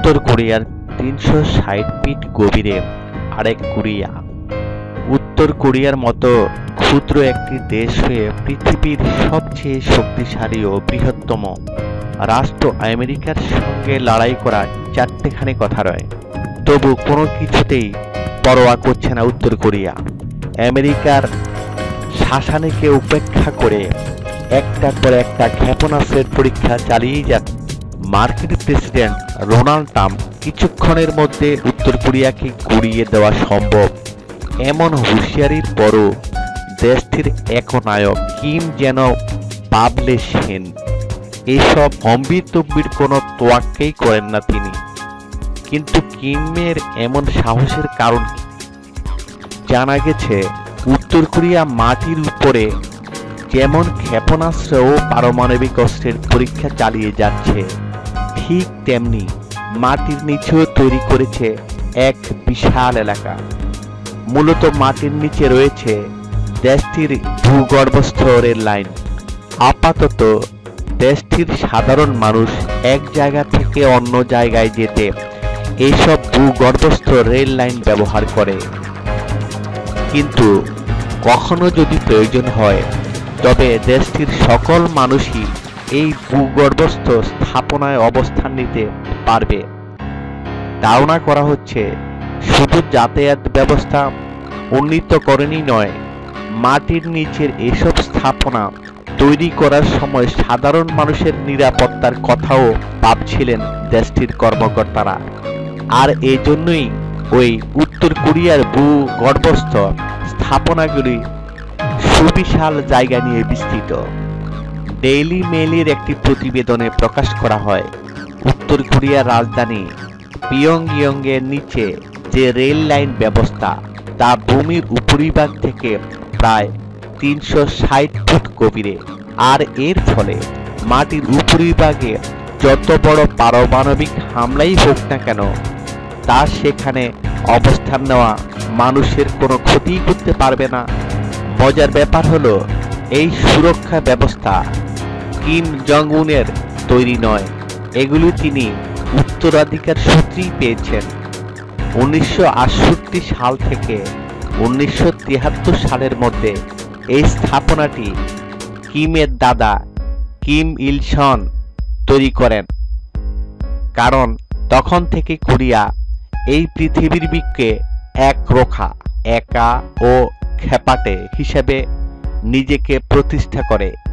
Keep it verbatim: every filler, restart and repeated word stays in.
উত্তর কোরিয়ার তিনশো ষাট ফিট গভীরে আরেক কোরিয়া। উত্তর কোরিয়ার মতো ক্ষুদ্র একটি দেশ হয়ে পৃথিবীর সবচেয়ে শক্তিশালী ও বৃহত্তম রাষ্ট্র আমেরিকার সঙ্গে লড়াই করা চারটেখানি কথা রয়, তবু কোনো কিছুতেই পরোয়া করছে না উত্তর কোরিয়া। আমেরিকার শাসনকে উপেক্ষা করে একটার পর একটা ক্ষেপণাস্ত্রের পরীক্ষা চালিয়েই যাচ্ছে। মার্কিন প্রেসিডেন্ট ডোনাল্ড ট্রাম্প কিছুক্ষণের মধ্যে উত্তর কোরিয়াকে গুঁড়িয়ে দেওয়া সম্ভব এমন হুঁশিয়ারির পরও দেশটির একনায়ক কিম যেন পাবলেশহীন। এইসব হম্বির তম্বির কোনো তোয়াক্কাই করেন না তিনি। কিন্তু কিমের এমন সাহসের কারণ কি? জানা গেছে উত্তর কোরিয়া মাটির উপরে যেমন ক্ষেপণাস্ত্র ও পারমাণবিক অস্ত্রের পরীক্ষা চালিয়ে যাচ্ছে, ঠিক তেমনি মাটির নিচেও তৈরি করেছে এক বিশাল এলাকা। মূলত মাটির নিচে রয়েছে দেশটির ভূগর্ভস্থ রেল লাইন। আপাতত দেশটির সাধারণ মানুষ এক জায়গা থেকে অন্য জায়গায় যেতে এইসব ভূগর্ভস্থ রেল লাইন ব্যবহার করে, কিন্তু কখনো যদি প্রয়োজন হয় তবে দেশটির সকল মানুষই এই ভূগর্ভস্থ স্থাপনায় অবস্থান নিতে পারবে। ধারণা করা হচ্ছে শুধু যাতায়াত ব্যবস্থা উন্নীত করেনি নয়, মাটির নিচের এসব স্থাপনা তৈরি করার সময় সাধারণ মানুষের নিরাপত্তার কথাও ভাবছিলেন দেশটির কর্মকর্তারা। আর এজন্যই ওই উত্তর কোরিয়ার ভূগর্ভস্থ স্থাপনাগুলি সুবিশাল জায়গা নিয়ে বিস্তৃত। ডেইলি মেইলের একটি প্রতিবেদনে প্রকাশ করা হয়, উত্তর কোরিয়ার রাজধানী পিয়ংইয়ংয়ের নিচে যে রেল লাইন ব্যবস্থা তা ভূমির উপরিভাগ থেকে প্রায় তিনশো ষাট ফুট গভীরে। আর এর ফলে মাটির উপরিভাগে যত বড় পারমাণবিক হামলাই হোক না কেন, তা সেখানে অবস্থান নেওয়া মানুষের কোনো ক্ষতি করতে পারবে না। মজার ব্যাপার হলো, এই সুরক্ষা ব্যবস্থা কিম জং উনের তৈরি নয়, এগুলি তিনি উত্তরাধিকার সূত্রেই পেয়েছেন। উনিশশো আটষট্টি সাল থেকে উনিশশো তিয়াত্তর সালের মধ্যে এই স্থাপনাটি কিমের দাদা কিম ইল সং তৈরি করেন, কারণ তখন থেকে কোরিয়া এই পৃথিবীর বুকে এক রোখা একা ও খেপাটে হিসেবে নিজেকে প্রতিষ্ঠা করে।